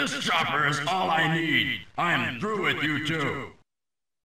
This chopper is all I need. I'm through with you two.